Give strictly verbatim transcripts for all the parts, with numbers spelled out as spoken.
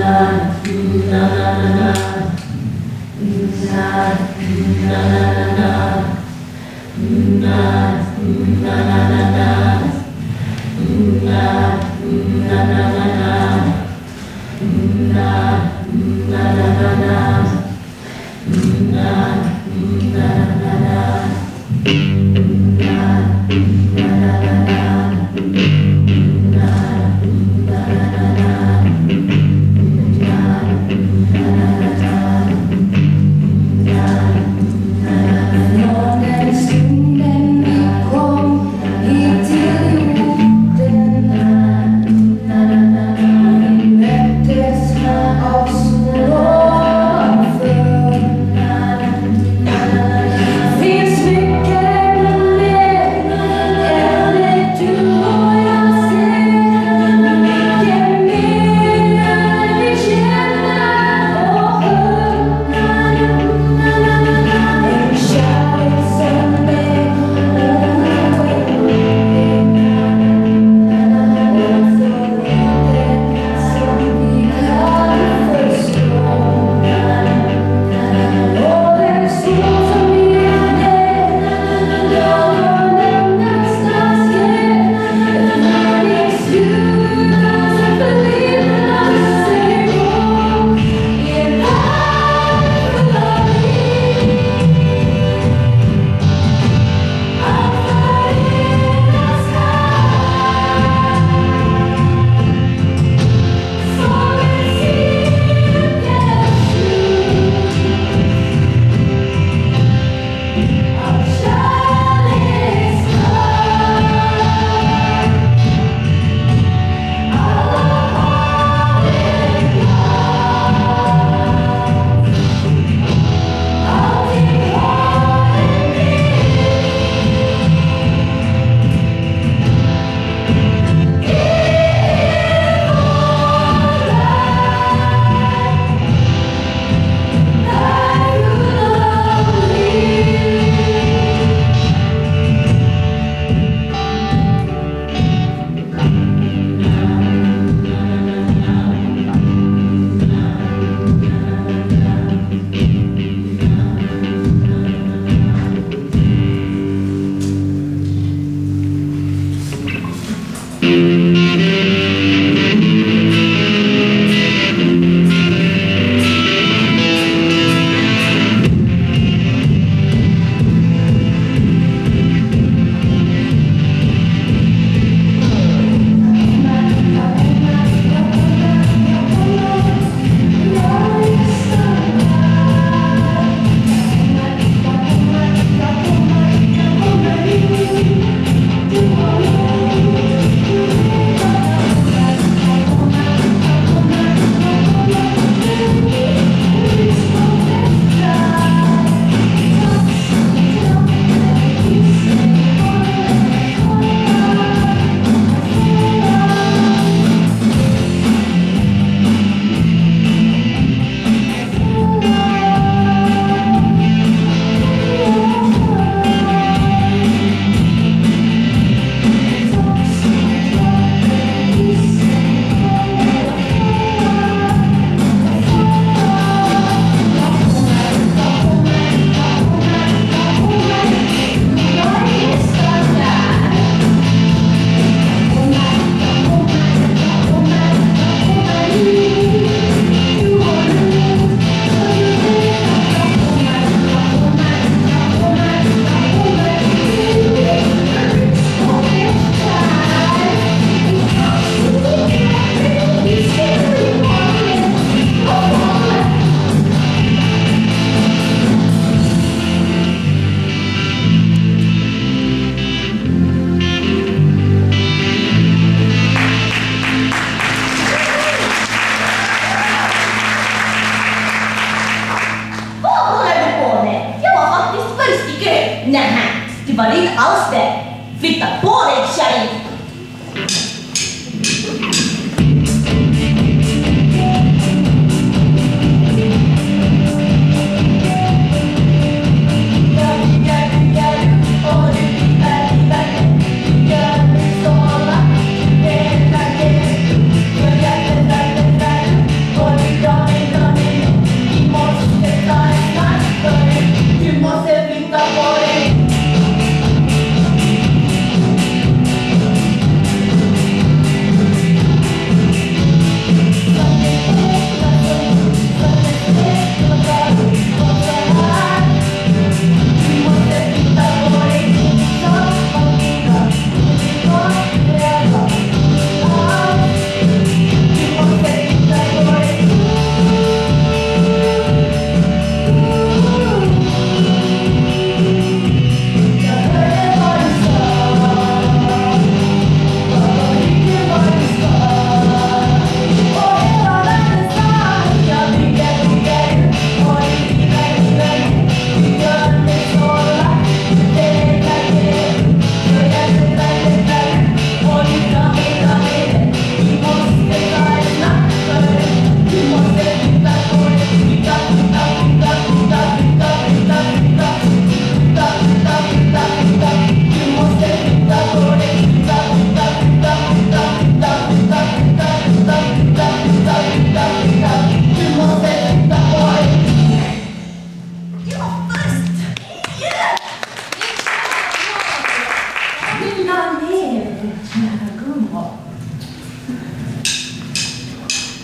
Na na na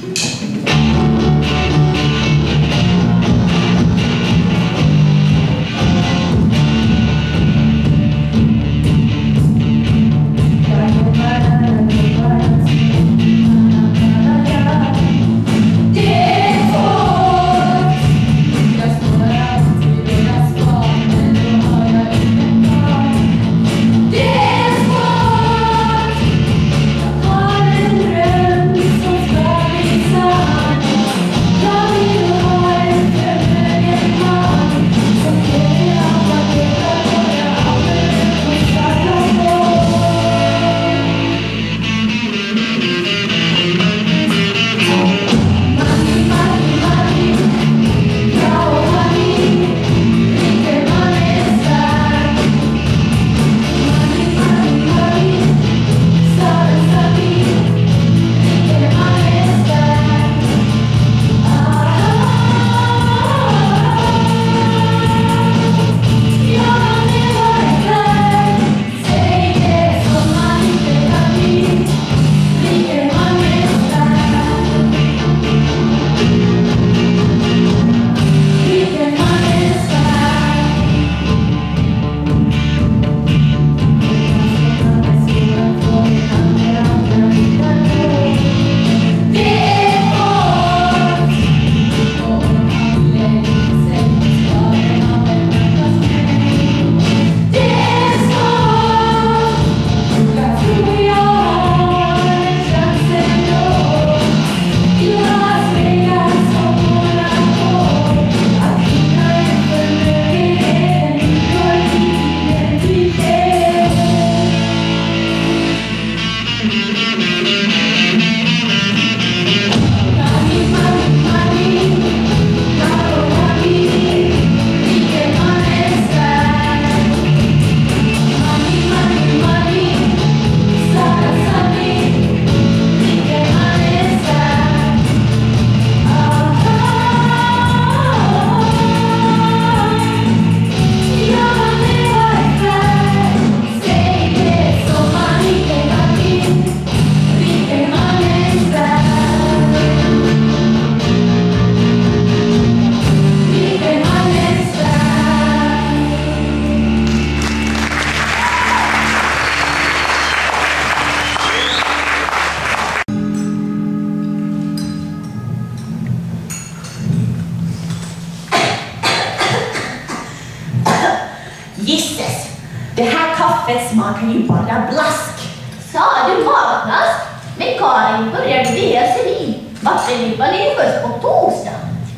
Gisses, det här kaffet smakar ju bara blask. Sa du bara blask? Men Karin började V S I. Vattenlippan är ju först på torsdag.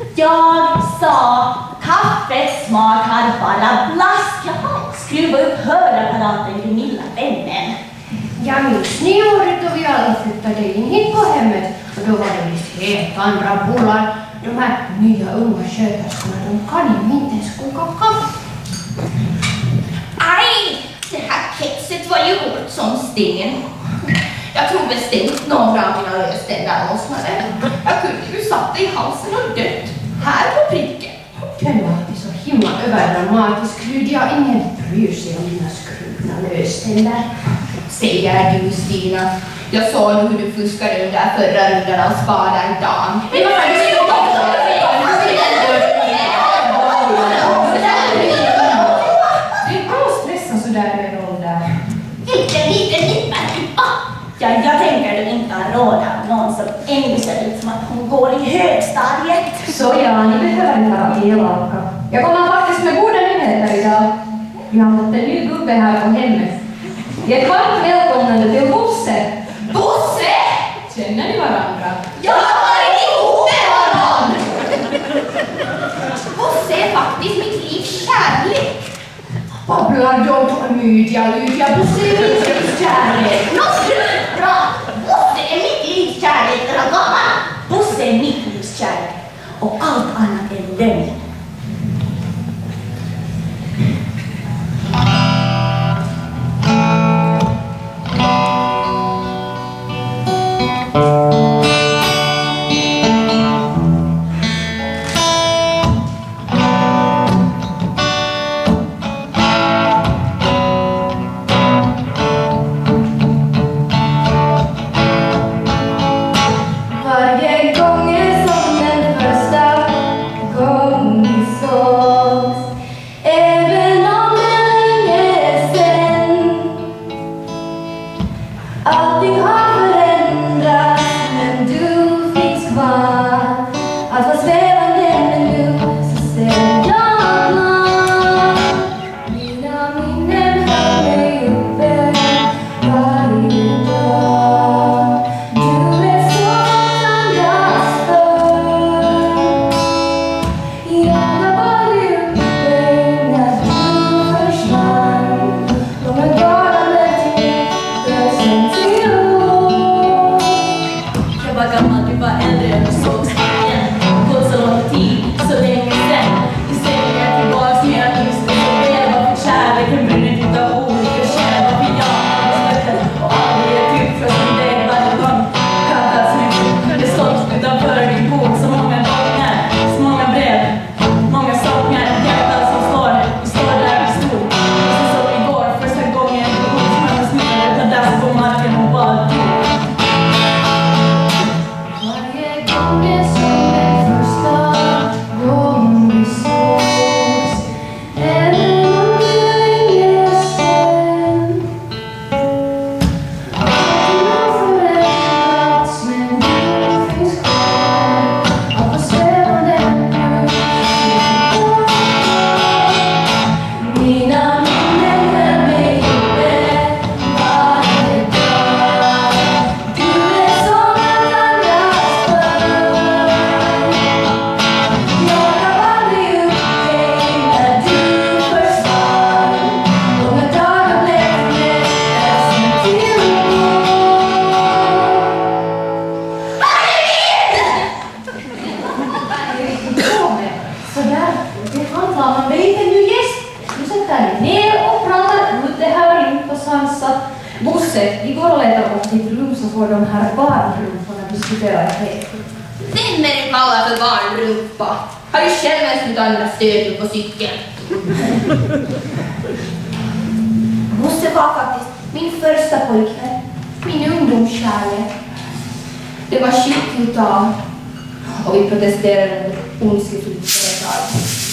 Jag sa kaffet smakar bara blask. Jaha, skruva upp hörapparaten, Gunilla, vännen. Jag minns nyåret då vi alla flyttade in hit på hemmet. Och då var det lite helt andra bullar. De här nya unga sköterskorna, de kan ju inte ens koka kaffe. Aj! Det här kexet var ju hårt som sten. Jag tror bestämt några av mina löständer lossnade. Jag kunde ju satt i halsen och dött. Här på pricken. Den var alltid så himla överdramatisk. Lydia, ingen bryr sig om dina skruvna löständer. Säger du, Stina. Jag såg hur du fuskade under förra rundan av spada i dag. Men vad är det så? Du kan stressa sådär i roll där. Inte lite nippartippa. Ja, jag tänker du inte har råd av någon som ännu ser ut som att hon går i högstadiet. Så ja, ni behöver inte vara elaka. Jag kommer faktiskt med goda nyheter idag. Vi har fått en ny gubbe här på hemmet. Jag är varmt välkomnande till Bosse. Bosse! Känner ni varandra? Jag har varit ihop med honom! Bosse är faktiskt mitt livs kärlek. Babblar du om Lydia, Lydia? Bosse är mitt livs kärlek. Nå, bra! Bosse är mitt livs kärlek, den gammal. Bosse är mitt livs kärlek och allt annat är lögn. Varje gång äldre och sågs igen. Gått så lång tid, så länge sen. I sängen tillbaks när jag minns det så väl. Varför kärleken brunnit utav olika kärl. Varför jag har stöttet och aldrig gett upp för sin väg varje gång. Kantat snyggt, det stått utanför din bok så många gånger. Så många brev, många sånger, hjärtan som slår. Vi står där vi stod, precis som igår. Första gången på godsmannens minne, utan där på marken och bara dog. Varje gång är som den första gång vi sågs, även om det är länge sen. Allting har förändrats, men du finns kvar. Av oss svävande mina minnen höll mig uppe varje dag. Du är som en andras bön. Jag gav aldrig upp dig när du försvann. Många dagar blev lättare som till Sådär, det handlar om en liten ny gäst. Du sätter dig ner och pratar ut det här lugnt och sansat. Bosse, vi går och letar upp ditt rum så får de här barnrumporna diskutera det. Vem är det kallar för barnrumpa? Har du själv ens slutat använda stödjung på cykeln? Bosse var faktiskt min första pojkvän. Min ungdomskärlek. Det var sjuttiotal och vi protesterade mot ondskefullt företag.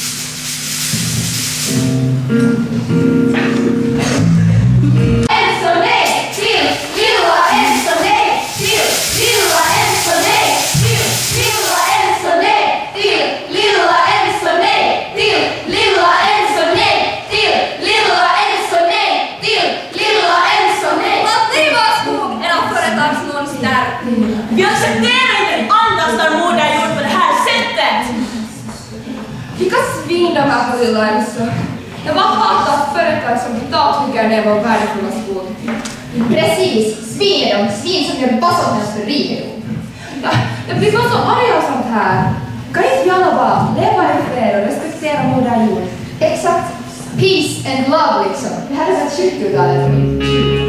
En så nej till lilla en så nej till lilla en så nej till lilla en så nej till lilla en så nej till lilla en så nej till lilla en så nej till lilla en så nej. Att det var skog är av företagsnåns där. Vi accepterar inte andras där mor är gjort på det här sättet! Vilka svin de här på lilla en så. Jag bara hatar företag som totalt hugger ner vår värdefulla skog. Precis, svin är de, svin som gör vad som helst för rikedom. Ja, jag blir så arg av sånt här. Kan inte vi alla bara leva i fred och respektera moder jord? Exakt, peace and love liksom. Det här är så sjuttiotalet för mig.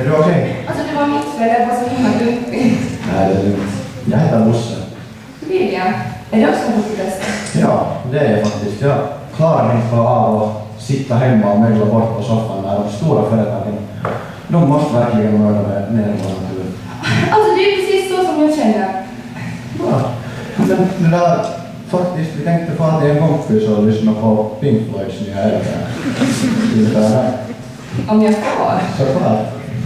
Är du okej? Okay? Alltså det var mitt fel, det var så himla dumt. Nej, det är lugnt. Jag heter Bosse. William, är det också en bästa? Ja, det är jag faktiskt. Jag klarar inte av att sitta hemma och mögla bort på soffan när de stora företagen. De måste verkligen möta med närvarande tur. Alltså det är precis så som jag känner. Ja, men det där faktiskt, vi tänkte få till en kompis och lyssna på Pink Floyds nya L P. Om jag får? Såklart.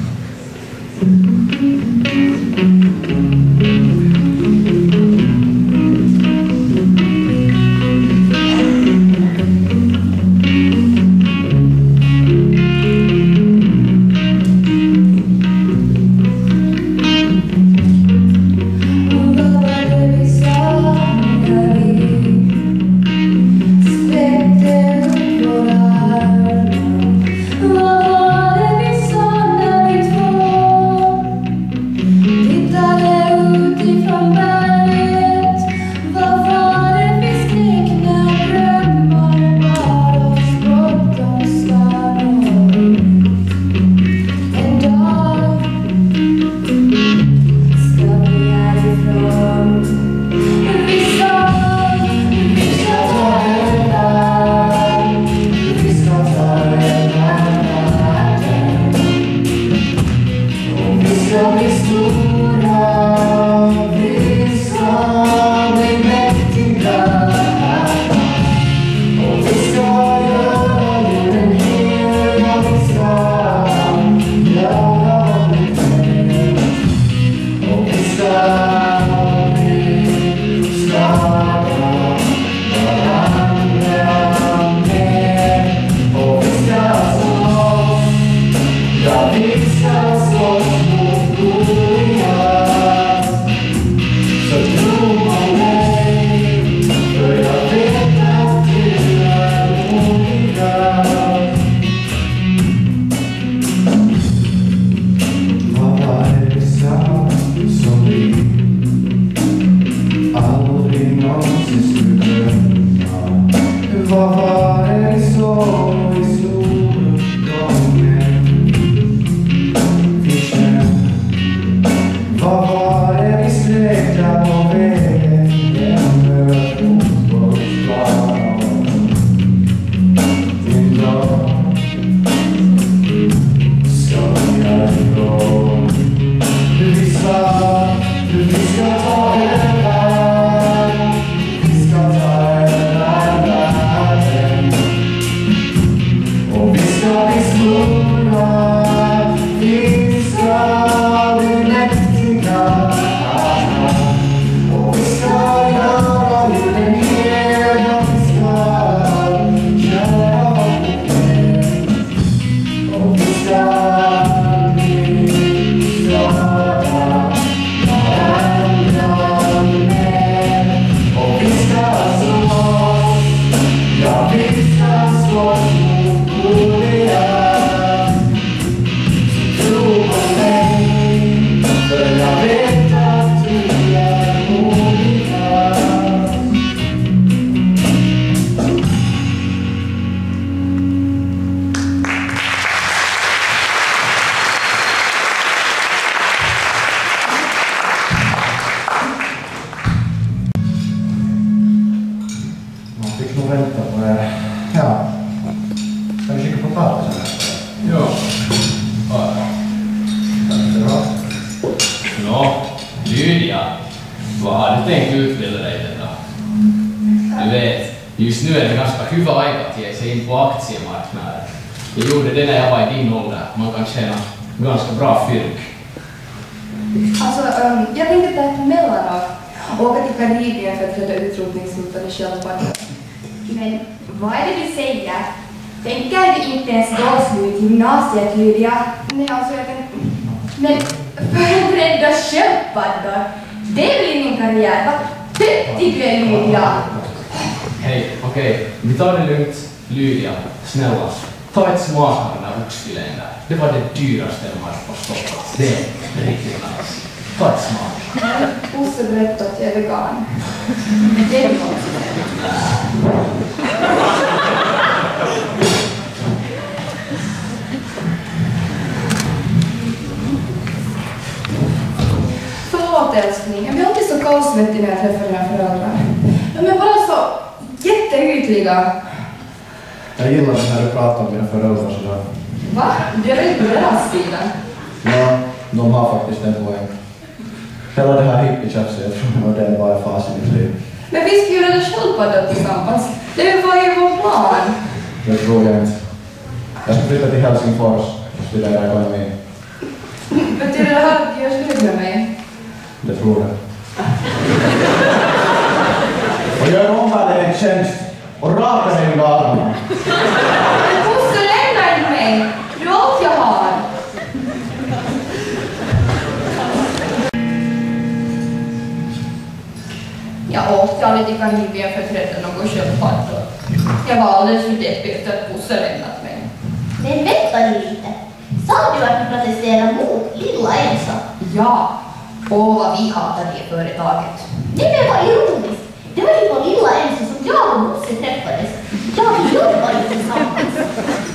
Men vad är det du säger? Tänker du inte ens gå slut gymnasiet, Lydia? Nej, alltså jag tänkte... Men förberedda sköldpaddor, det är väl ingen karriär? Vad duktig du är, Lydia! Hej, okej. Okay. Vi tar det lugnt. Lydia, snälla. Ta ett smak av den här oxfilén där. Det var det dyraste de hade på Stockholm. Det är riktigt nice. Ta ett smak. Bosse berättade att jag är vegan. Det är något. Förlåt älskling, jag blir alltid så kallsvettig när jag träffar dina föräldrar. De är bara så jätteytliga. Jag gillar det när du pratar om mina föräldrar sådär. Va? Du är inte på deras sida. Ja, de har faktiskt en poäng. Hela det här hippie-tjafset, jag tror att det är bara fas i mitt liv. Men vi ska göra det självpadda tillsammans. Det var ju vår plan. Det tror jag inte. Jag ska flytta till Helsingfors och studera ekonomi. Betyder det här att du gör slut med mig? Det tror jag. Och gör omvärlden en tjänst och raka dig under armarna. Men Bosse, lämna inte mig! Du är allt jag har. Jag åkte aldrig till Karibien för att rädda någon sköldpadda. Jag var alldeles för deppig efter att Bosse lämnat mig. Men vänta lite. Sa du att du protesterar mot Lilla Elsa? Ja. Åh, vad vi hatar det företaget. Nej, men vad ironiskt. Det var ju på Lilla Elsa som jag och Bosse träffades. Ja, vi jobbar ju tillsammans.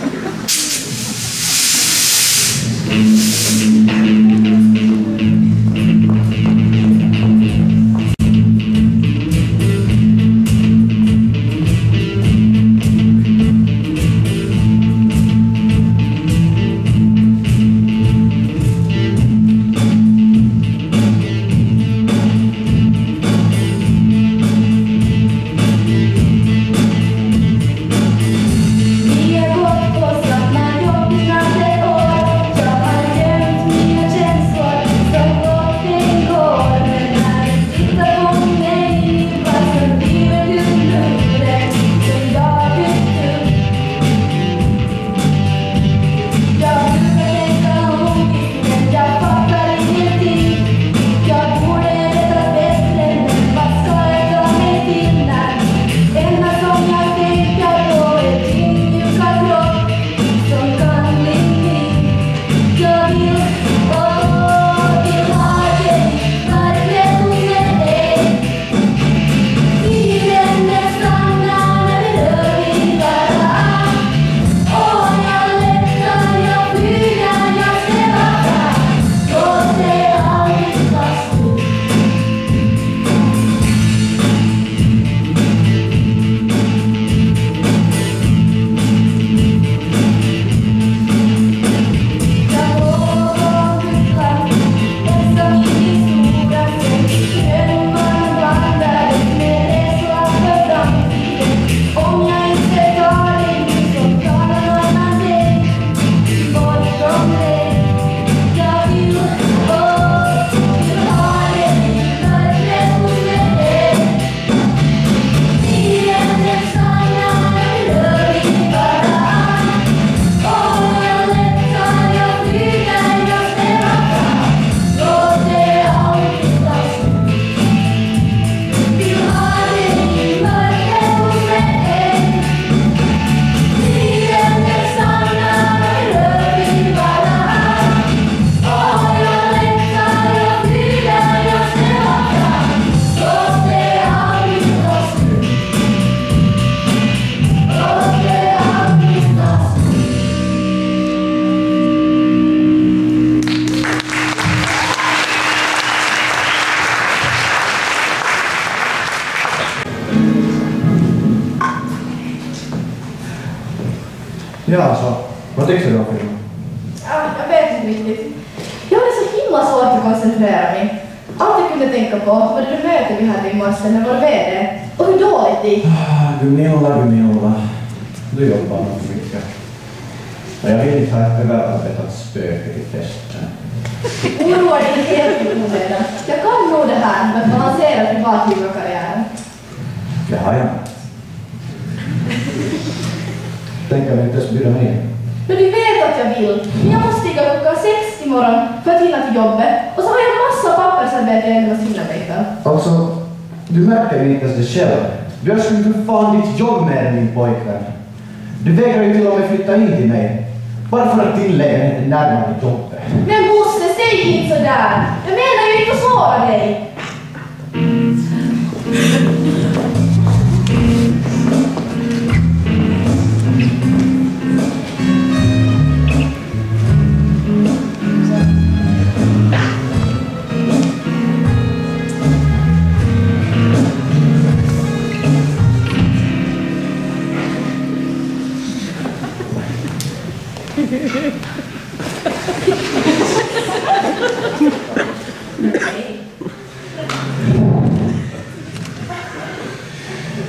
Ja, så. Vad tyckte du om filmen? Ja, jag vet inte riktigt. Jag hade så himla svårt att koncentrera mig. Allt jag kunde tänka på var det möte vi hade i morse när vår vd och hur dåligt det gick. Gunilla, Gunilla. Du jobbar nog mycket. Och jag vill inte ha ett överarbetat spöke i festen. Oroa dig helt i onödan. Jag kan nog det här med att balansera privatliv och karriär. Det har jag märkt. Tänker du inte ens bjuda mig in? Men du vet att jag vill. Men jag måste stiga klockan sex imorgon för att hinna till jobbet. Och så har jag en massa pappersarbete jag måste hinna mig för. Alltså, du märker ju inte ens det själv. Du har ju för fan ditt jobb med dig, min pojkvän. Du vägrar ju till och med flytta in till mig. Bara för att din lägenhet är närmare jobbet. Men Bosse, säg inte sådär. Jag menar ju inte att svara dig.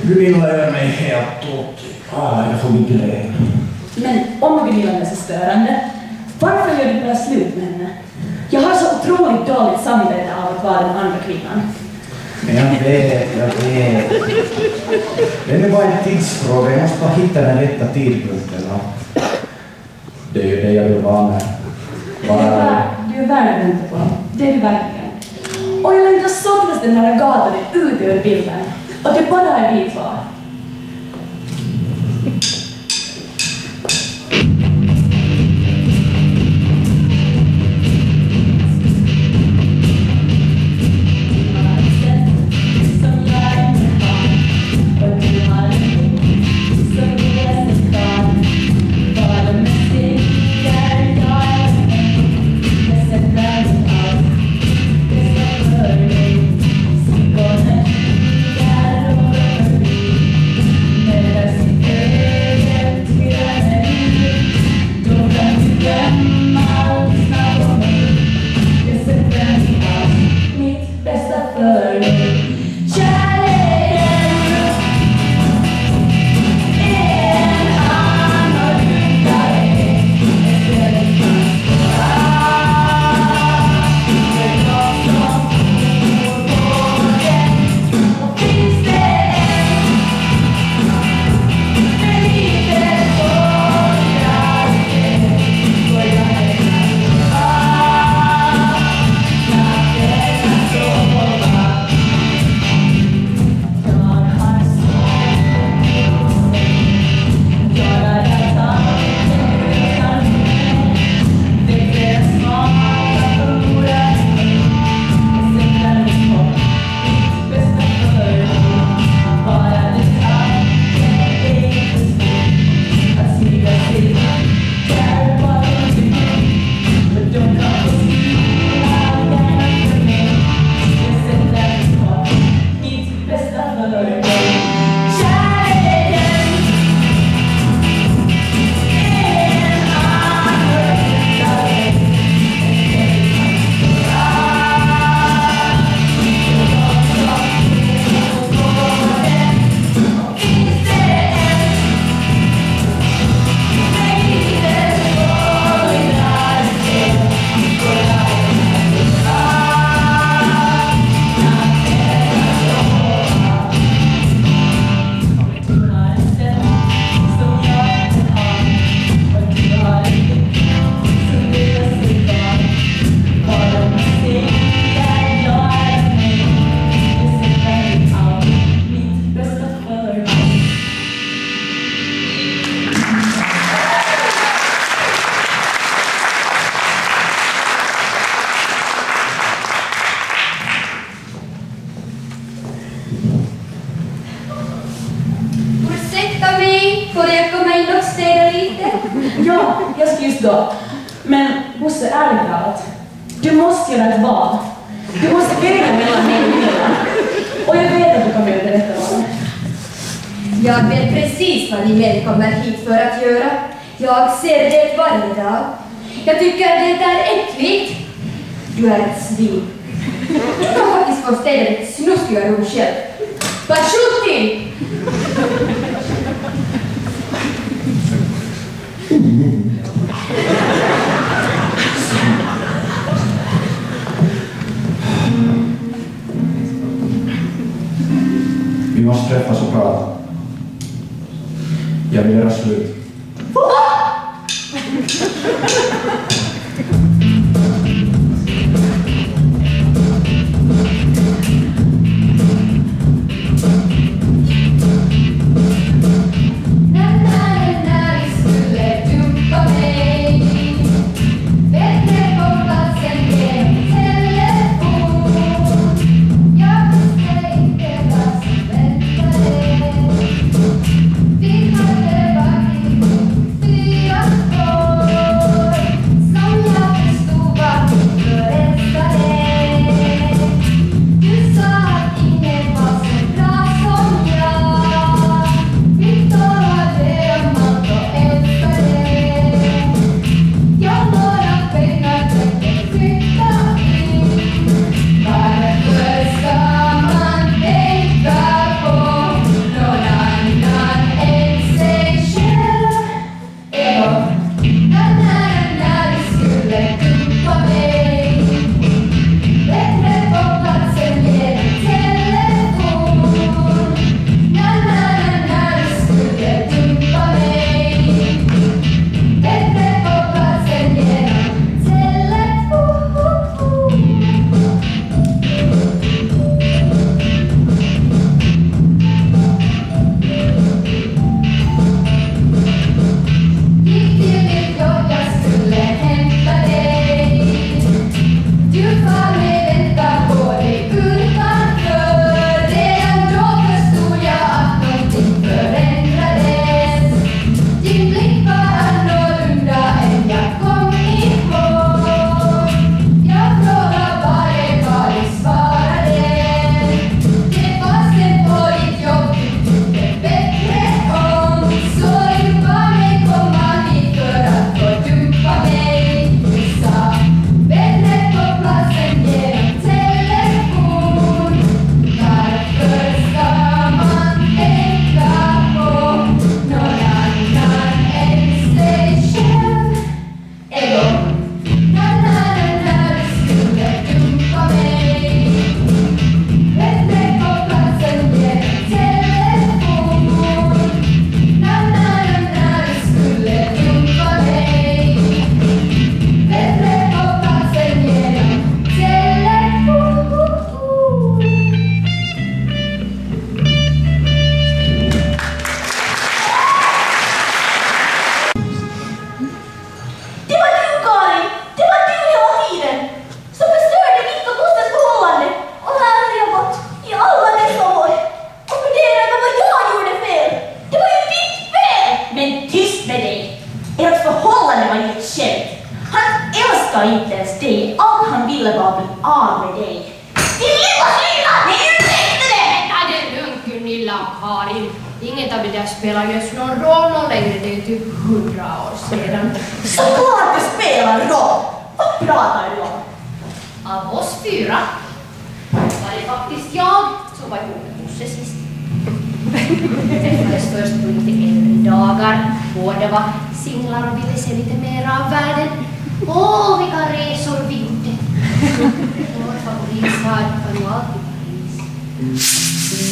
Gunilla gör mig helt tokig. Ah, jag får migrän. Men om Gunilla är så störande, varför gör du bara slut med henne? Jag har så otroligt dåligt samvete av att vara den andra kvinnan. Men jag vet, jag vet. Det är bara en tidsfråga. Jag måste bara hitta den rätta tidpunkten. Det är ju det jag vill vara med. Du är värd, du är värd att vänta på. Det är du verkligen. Och jag längtar så tills den här gatan är ute ur bilden. Och det bara är vi kvar. Får jag komma in och städa lite? Ja, jag ska just gå. Men Bosse, ärligt talat, du måste göra ett val. Du måste välja mellan mig och Gunilla. Och jag vet att du kommer göra det rätta valet. Jag vet precis vad ni män kommer hit för att göra. Jag ser det varje dag. Jag tycker det är äckligt. Du är ett svin. Du kan faktiskt få städa ditt snuskiga rum själv. Varsågod till! Vi måste träffas och prata. Jag vill göra slut. Vi hade varit fyra år Din lilla slyga! Nej, ursäkta det! Ta det lugnt, Gunilla och Karin. Inget av det där spelar just någon roll någon längre, det är typ hundra år sedan. Såklart det spelar roll! Vad pratar du om? Av oss fyra var det faktiskt jag som var ihop med Bosse sist. Vi träffades först på lite äldre dagar. Båda var singlar och ville se lite mer av världen. Åh, vilka resor vi gjorde! Vår favoritstad var nog alltid Paris.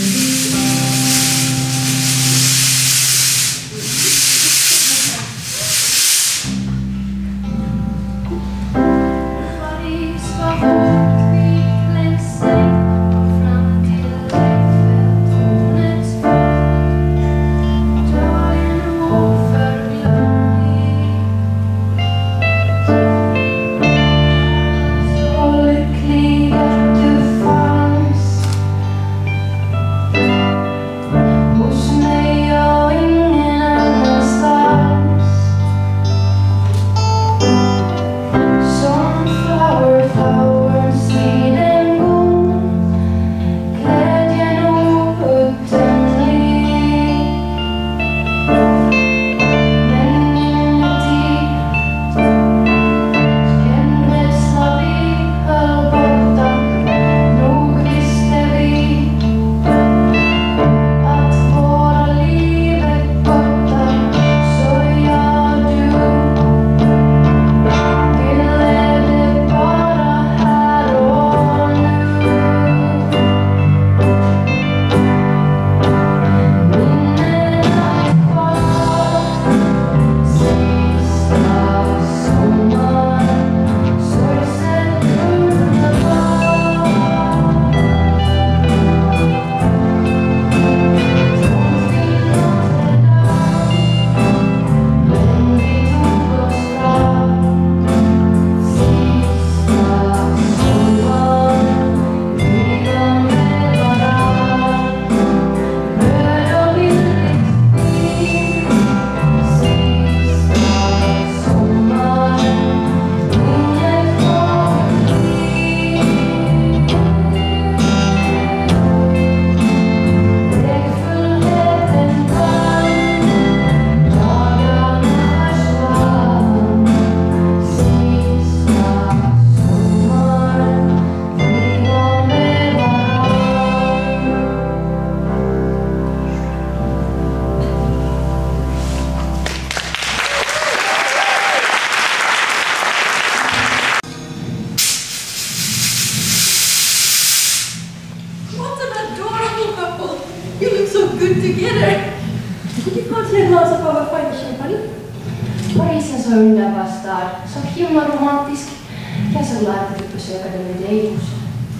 Paris är så underbar stad, så himla romantisk. Jag är så glad att du besöker den med dig också.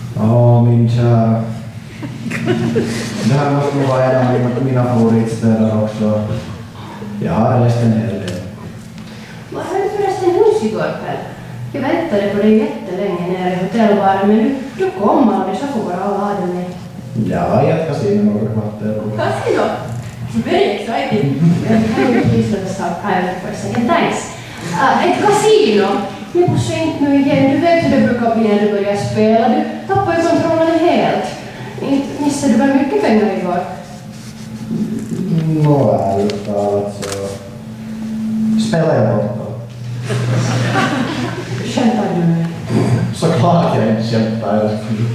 Ja, min kära. Det här måste nog vara en av mina, mina favoritstäder också. Jag har läst en hel del. Vad hade du förresten hus igår kväll? Jag väntade på dig jättelänge nere i hotellbaren, men du, du kom aldrig, så får bara alla ha den med. Ja, i ett kasino några kvarter. Casino? Very exciting. Please let us talk private for a second. Thanks. Uh, ett kasino. Men Bosse, inte nu igen. Du vet hur det brukar bli när du börjar spela. Du tappar ju kontrollen helt. Inte missade du väl mycket pengar igår? Nå, ärligt talat så spelar jag bort då. Skämtar du med? Såklart jag inte skämtar.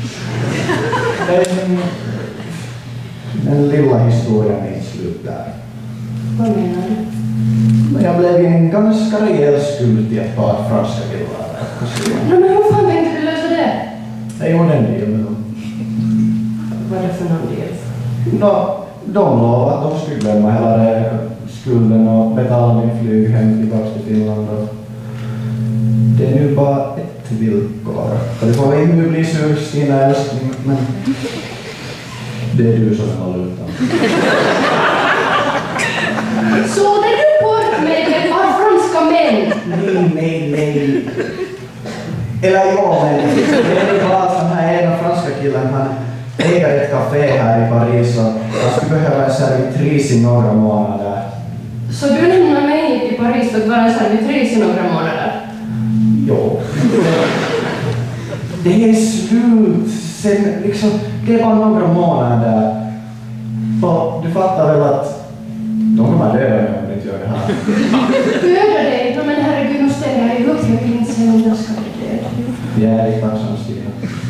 Den, den lilla historien är inte slut där. Vad menar du? Men jag blev i en ganska rejäl skuld till ett par franska killar. No, men hur fan tänkte du lösa det? Jag gjorde en deal med dem. Vad är det för någon del? Nå, de lovade att de skulle glömma hela det skulden och betala min flyg hem tillbaka till Finland. Och det är nu bara ett villkor. För det får inte bli sur, Stina älskling, men det är du som är valutan. Så det är du bort med ett par franska män? Nej, nej, nej. Eller ja, men det är bara att den här ena franska killen, han äger ett café här i Paris och han skulle behöva en servitris i några månader. Så du lämnar mig hit till Paris för att vara en servitris i några månader? Jo. Det är slut. sen liksom, det är bara några månader. Och du fattar väl att de kommer döda mig om de inte gör det här. Döda dig? No, men herregud, nu ställer jag ju upp. Jag vill inte säga om jag ska bli död. Jag är riktigt tacksam, Stina.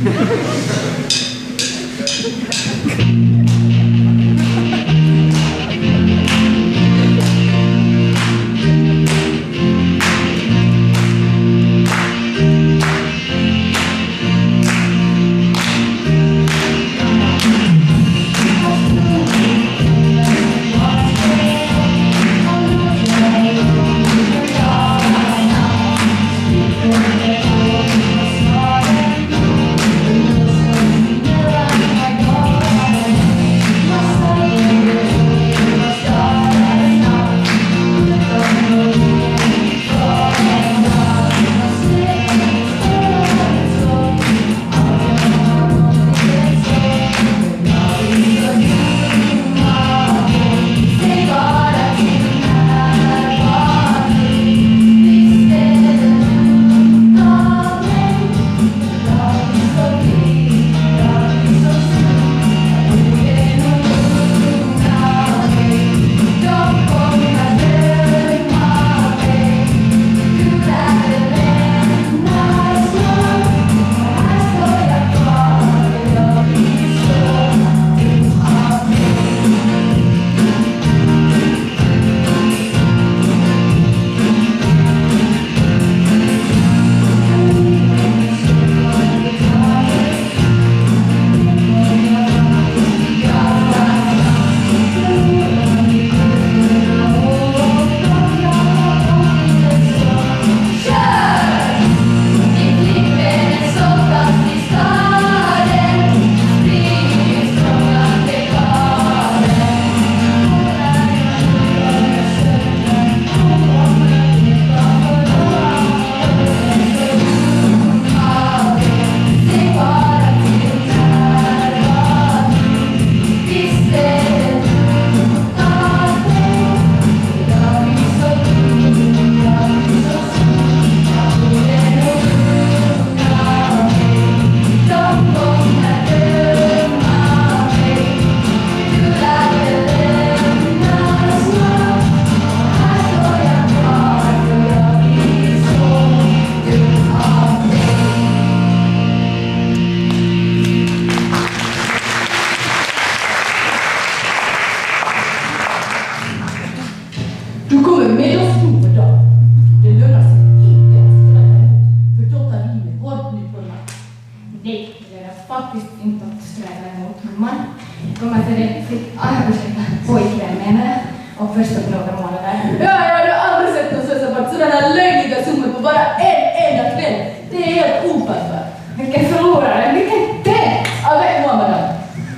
Du kommer med oss in på dag. Det lönar sig inte att ställa dig emot, för då tar vi med hårt nyporna. Nej, det är faktiskt inte att sträva emot min man. Jag kommer till det fick ursäkta pojkvän menar jag. Och första på några månader. Ja, jag har aldrig sett någon slösa bort sådana löjliga summor på bara en enda kväll. Det är helt ofattbart. Vilken förlorare, vilken död! Avec moi, madame.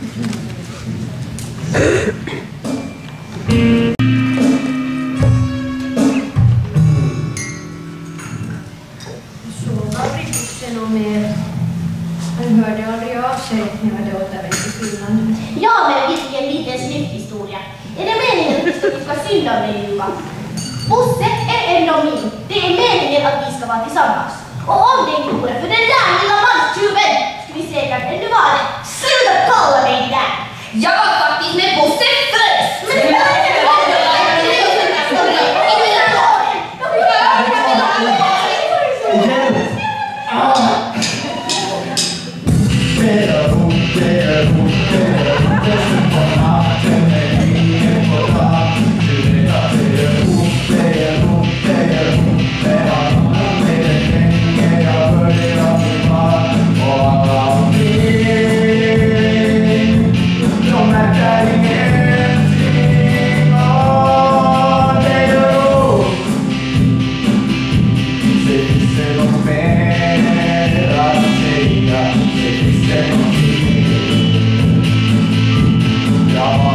Så aldrig bussen och mer. Han hörde aldrig av sig när jag hade återvänt till Finland. Ja, men vilken liten snygg historia. Är det meningen att vi ska synda om dig, Ylva? Bosse är ändå min. Det är meningen att vi ska vara tillsammans. Och om det inte vore för den där lilla manstjuven skulle vi säkert ännu vara det. Sluta kalla mig det där! Jag var faktiskt med Bosse först! Men det var inte det! Ja.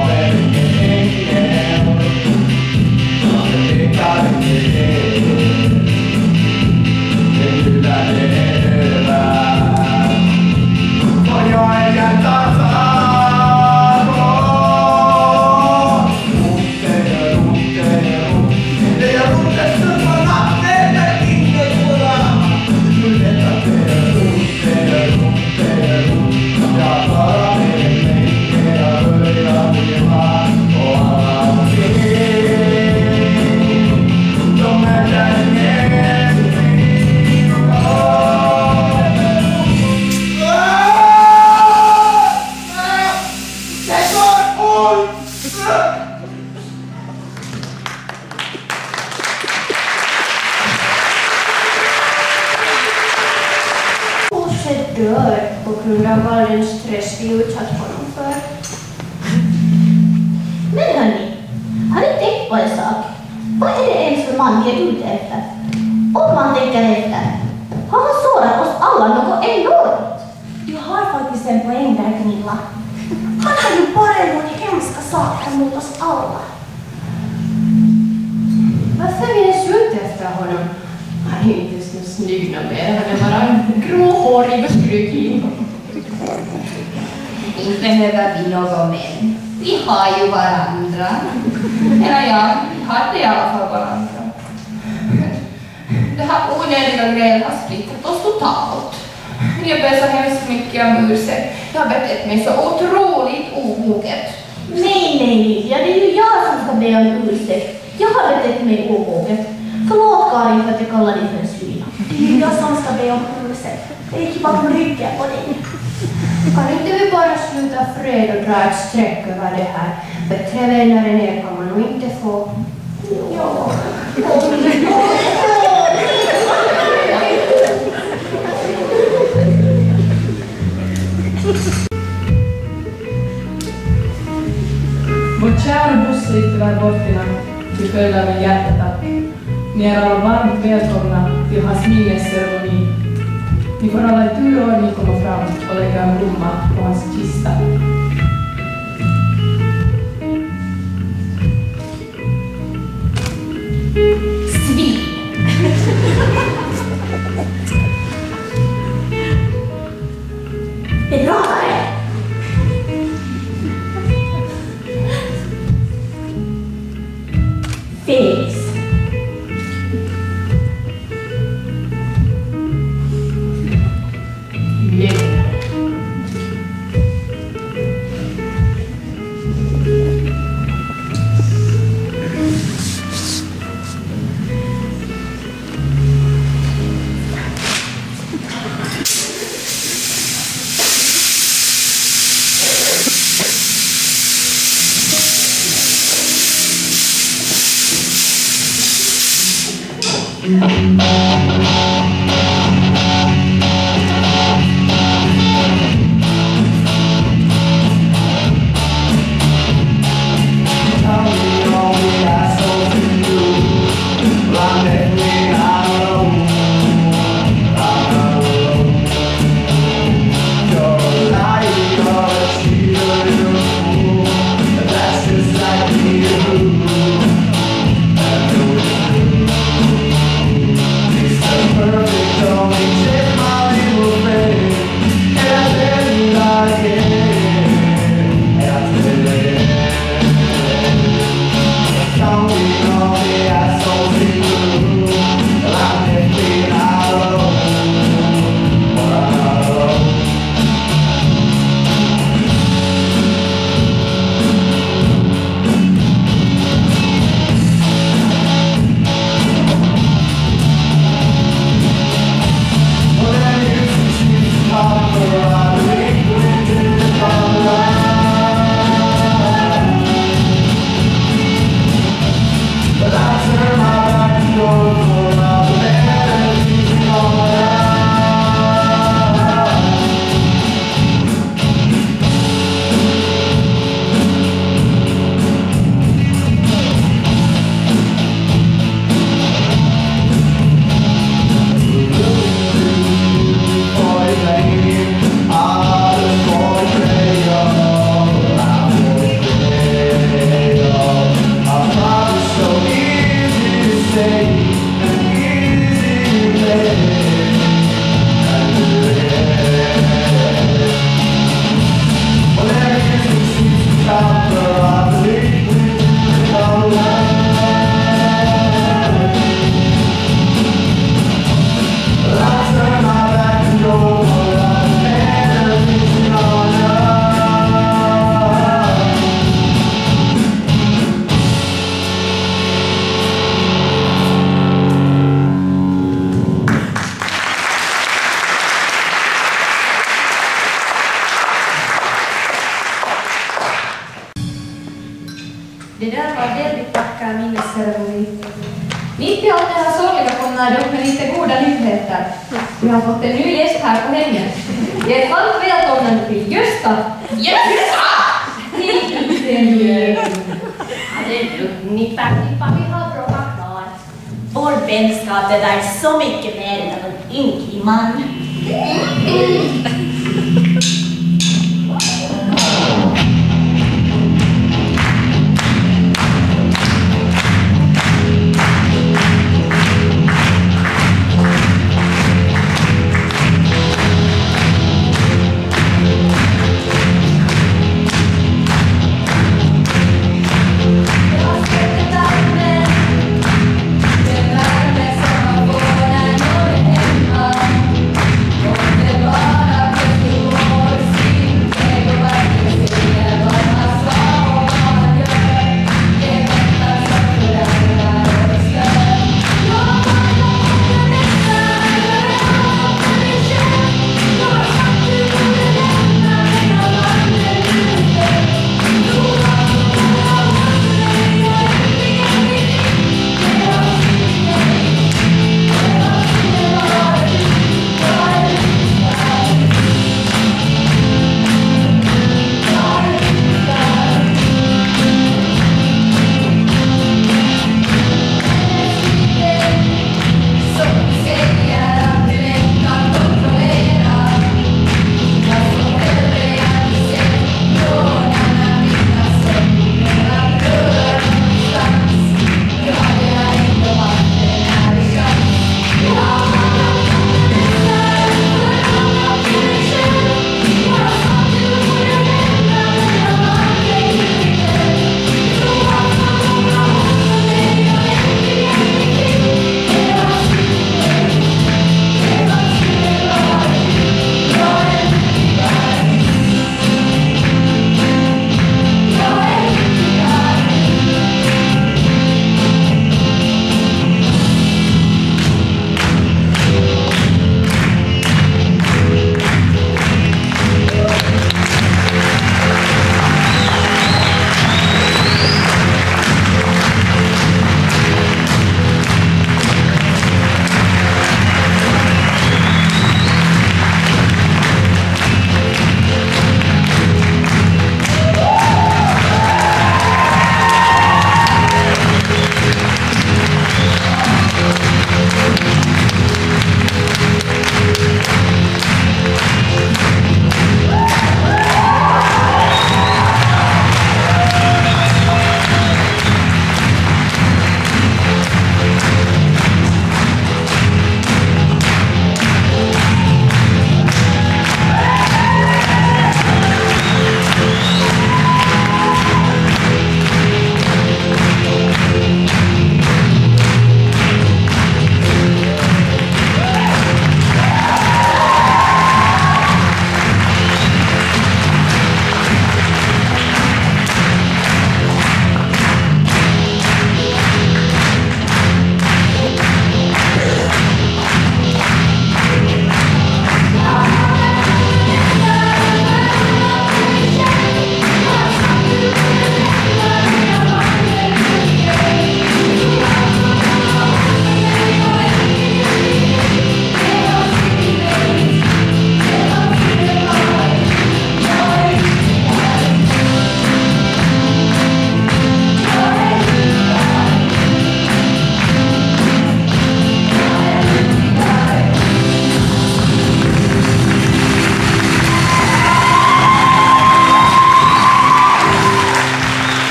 kanske vi utsatt honom för. Men hörni, har ni tänkt på en sak? Vad är det ens för man vi är ute efter? Om man tänker efter, har han sårat oss alla något enormt? Du har faktiskt en poäng där, Gunilla. Han har ju bara gjort hemska saker mot oss alla. Varför är vi ens ute efter honom? Han är inte så snygg mer, han är bara en gråhårig och skrygig. Inte behöver vi någon män. Vi har ju varandra. Eller ja, vi hade i alla fall varandra. Det här onödiga grejen har splittrat oss totalt. Jag ber så hemskt mycket om ursäkt. Jag har betett mig så otroligt omoget. Nej, nej, Lydia, det är ju jag som ska be om ursäkt. Jag har betett mig omoget. Förlåt Karin för att jag kallar dig för en slyna. Det är ju jag som ska be om ursäkt. Det är inte bakom ryggen på dig. Kan inte vi bara sluta fred och dra ett streck över det här? Bättre vänner än er kan man nog inte få. Ja. Vår kära Bosse gick tyvärr bort i natt till följd av en hjärtattack. Ni är alla varmt välkomna till hans minnesceremoni. Ni får alla i tur och ordning komma fram och lägga en blomma på hans kista. Svin. Bedragare. Fegis. Det där var väldigt vacker minnesceremoni. Mitt i allt det här sorgliga kommer det upp med lite goda nyheter. Vi har fått en ny gäst här på hängen. Ge ett varmt välkommen välkommen till Gösta. Gösta! Hej! Ja, det är lugnt. Nippa, nippa, vi har bråkat klart. Vår vänskap är värd så mycket mer än en ynklig man.